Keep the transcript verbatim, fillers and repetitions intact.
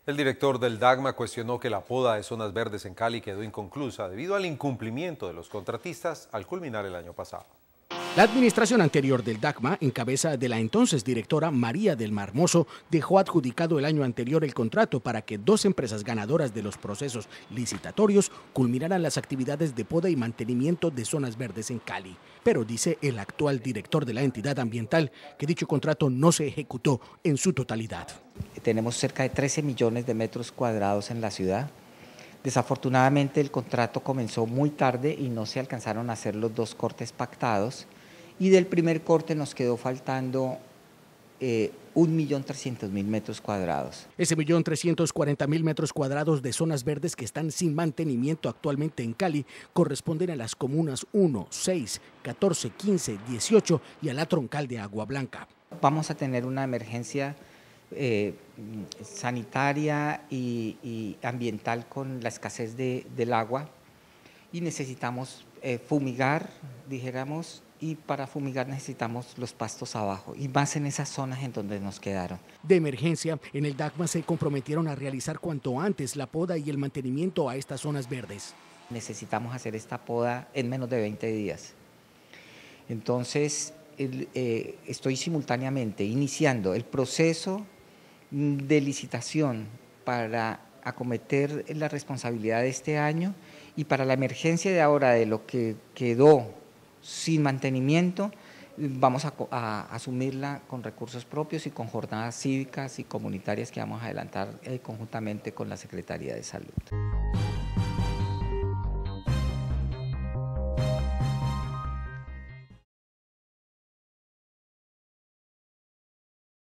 El director del DACMA cuestionó que la poda de zonas verdes en Cali quedó inconclusa debido al incumplimiento de los contratistas al culminar el año pasado. La administración anterior del DACMA, en cabeza de la entonces directora María del Mar Mozo, dejó adjudicado el año anterior el contrato para que dos empresas ganadoras de los procesos licitatorios culminaran las actividades de poda y mantenimiento de zonas verdes en Cali. Pero dice el actual director de la entidad ambiental que dicho contrato no se ejecutó en su totalidad. Tenemos cerca de trece millones de metros cuadrados en la ciudad. Desafortunadamente el contrato comenzó muy tarde y no se alcanzaron a hacer los dos cortes pactados. Y del primer corte nos quedó faltando eh, un millón trescientos mil metros cuadrados. Ese millón trescientos cuarenta mil metros cuadrados de zonas verdes que están sin mantenimiento actualmente en Cali corresponden a las comunas uno, seis, catorce, quince, dieciocho y a la troncal de Agua Blanca. Vamos a tener una emergencia eh, sanitaria y, y ambiental con la escasez de, del agua y necesitamos eh, fumigar, dijéramos, y para fumigar necesitamos los pastos abajo, y más en esas zonas en donde nos quedaron. De emergencia, en el DACMA se comprometieron a realizar cuanto antes la poda y el mantenimiento a estas zonas verdes. Necesitamos hacer esta poda en menos de veinte días. Entonces, el, eh, estoy simultáneamente iniciando el proceso de licitación para acometer la responsabilidad de este año y para la emergencia de ahora de lo que quedó sin mantenimiento, vamos a, a asumirla con recursos propios y con jornadas cívicas y comunitarias que vamos a adelantar eh, conjuntamente con la Secretaría de Salud.